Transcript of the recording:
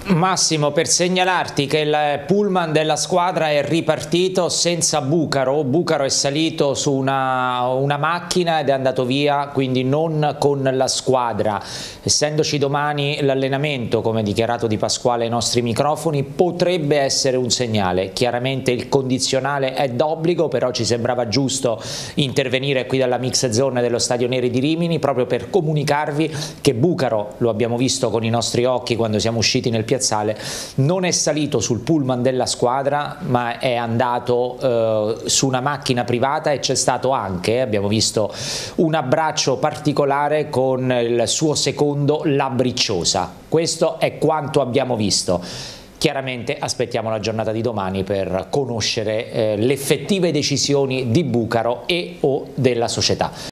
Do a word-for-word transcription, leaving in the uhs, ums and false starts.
Massimo, per segnalarti che il pullman della squadra è ripartito senza Bucaro. Bucaro è salito su una, una macchina ed è andato via, quindi non con la squadra. Essendoci domani l'allenamento, come dichiarato Di Pasquale ai nostri microfoni, potrebbe essere un segnale. Chiaramente il condizionale è d'obbligo, però ci sembrava giusto intervenire qui dalla mix zone dello Stadio Neri di Rimini proprio per comunicarvi che Bucaro, lo abbiamo visto con i nostri occhi quando siamo usciti nel piazzale, non è salito sul pullman della squadra, ma è andato eh, su una macchina privata e c'è stato anche, abbiamo visto, un abbraccio particolare con il suo secondo Labricciosa. Questo è quanto abbiamo visto. Chiaramente aspettiamo la giornata di domani per conoscere eh, le effettive decisioni di Bucaro e o della società.